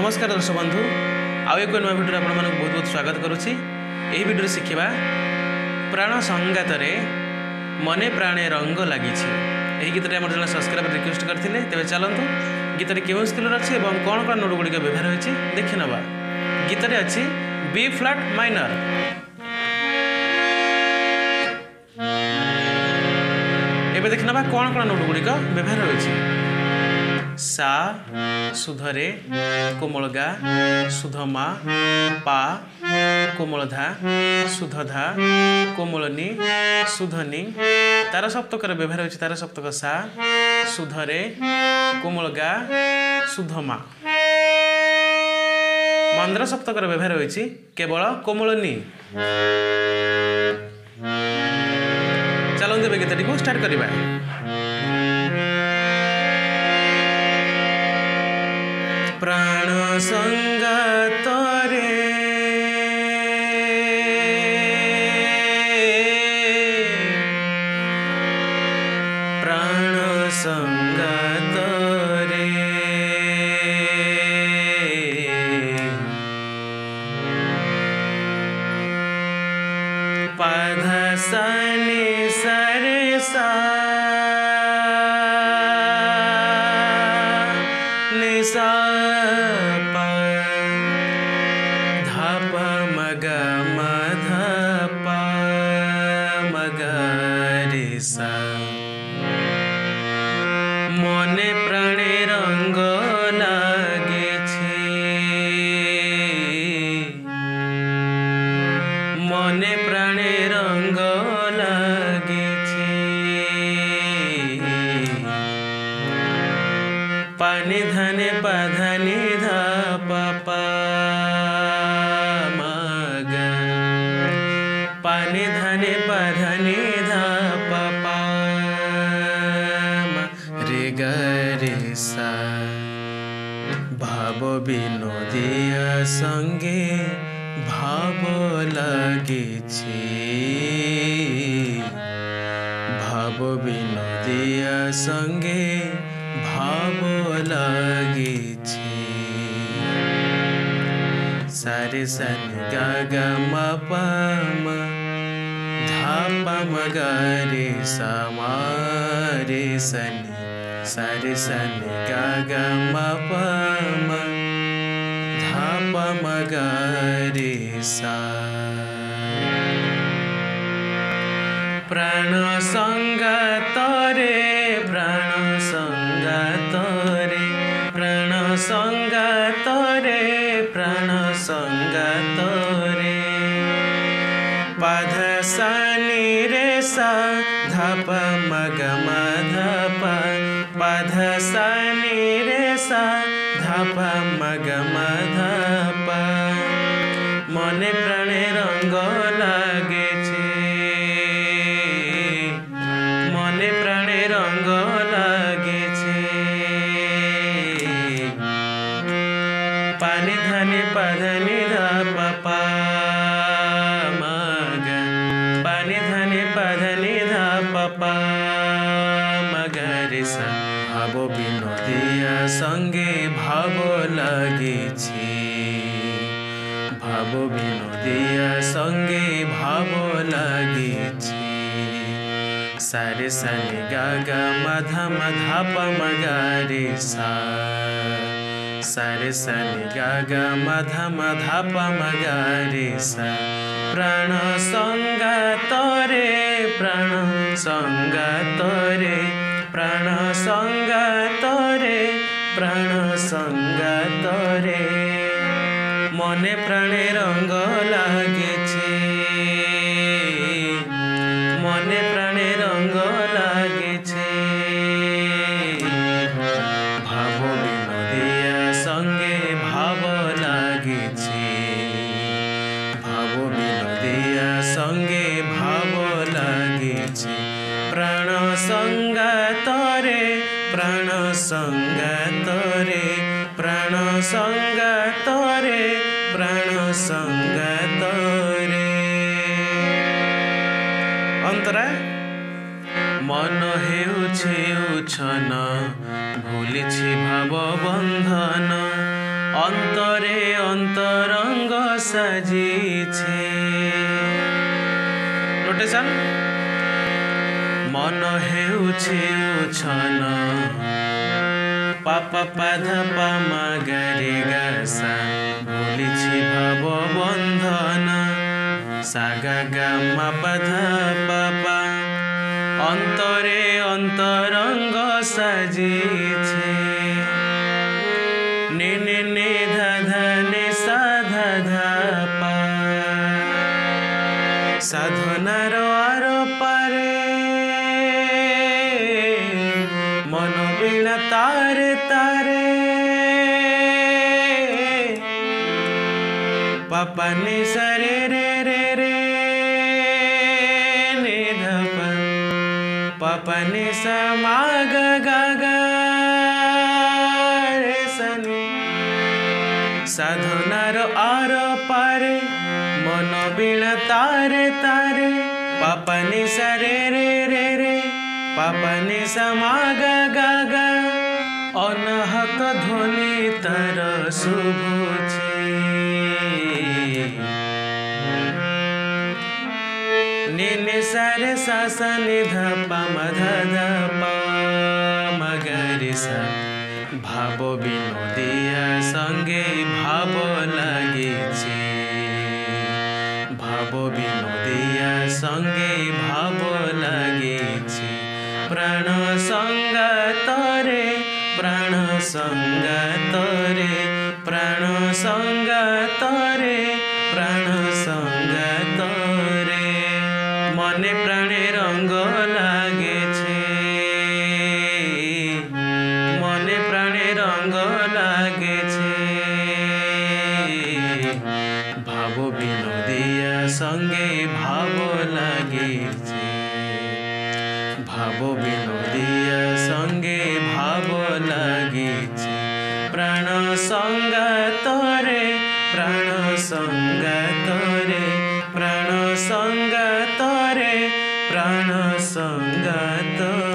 नमस्कार दर्शक बंधु आउ एक नुआ भिडियो आप बहुत बहुत स्वागत करुच्ची। यही भिडियो शिखा प्राण संगात मने प्राणे रंग लगी। यही गीत आम जन सब्सक्राइबर रिक्वेस्ट करते तेज चलतु गीत क्यों स्केल अच्छी और कौन कौन नोट गुड़िक व्यवहार होती देखि नवा। गीत अच्छी बी फ्लैट माइनर, एबे देखि नवा कौन कौन नोट गुड़िक व्यवहार होती। सा सुधरे कोमल गा सुधमा पा कोमल धा सुधधा कोमलनी सुधनी। तार सप्तकर व्यवहार होती तार सप्तक सा सुधरे कोमल गा सुधमा। मंद्र सप्तकर व्यवहार होती केवल कोमलनी। चलते गीतटी को स्टार्ट करवा। प्राण संगात रे प्राण संगात रे पाधा सानी सरे सा निसा मने प्राणे रंग लागे मने प्राणे रंग लागे पानी धाने पाधानी धा पापा मगा पानी धाने पाधानी धा पापा रे गरे सा। भाव विनोदिया संगे भाव लगे भाव विनोदिया संगे भाव लगे सारे सन गा गा म प म धा प म ग रे सा म रे सनी सारे सन गा गा म प म धा प म ग रे सा। प्राण संगात रे प्राण संगात रे प्राण संगात रे प्राण संगात रे पाधा सानी रे सा धा प म ग म धा प पाधा सानी रे सा धा प म ग म धा प मने प्राणे रंग लागे मने प्राणे रंग लागे पानी धानी पाधानी धा पापा मगा पानी धानी पाधानी धा पापा मगा रे सा। भाव विनोदिया संगे भाव लगे भाव विनोदिया संगे भाव लगे सारे सनी गा गा मधा मधा प म ग रे सा सारे सनी गा गा मधा मधा प म ग रे सा। प्राण संगात रे प्राण संगात रे प्राण संगात रे प्राण संगात रे मने प्राणे रंग लागे मने प्राणे रंग लागे भाव विनोदिया संगे भाव लागे भाव विनोदिया संगे भाव लागे प्राण संगात रे प्राण संगात रे प्राण संगात रे प्राण संगात रे। अंतरा मन हेउछे उछन भूलिछि भाव बंधन अंतरे अंतरंग साजिछे। नोटेशन मन हेउछे उछन पापा पाधा पामा गारे गासा भूलिछि भाव बंधन सागा गामा पाधा पापा अंतरे अंतरंग साजिछे। ने ने ने धा धा ने सा धा धा पा साधनार आर पारे मन बीणा तारे तारे पापा ने सा रे रे रे रे ने धा पा पापा ने सा मा गा गा गा रे सा ने साधनार आर पारे मन बीणा तारे तारे पापा ने सा रे रे रे रे पापा ने सा मा गा गा गा अनाहत ध्वनि तार शुभुछि। ने ने सा रे सा सा नि धा पा मा धा धा पा मा गा रे सा भाव विनोदिया संगे भाव लागिछे। भाव विनोदिया संगे भाव लागिछे। प्राण संगातरे प्राण संगातरे प्राण संगातरे प्राण संगातरे मने प्राणे रंग लागेछे। मने प्राणे रंग लागेछे। भाव विनोदिया संगे भाव लागेछे। भाव विनोदिया संगे भाव लागेछे। प्राण संगातरे प्राण संगातरे प्राण संगातरे प्राण संगातरे।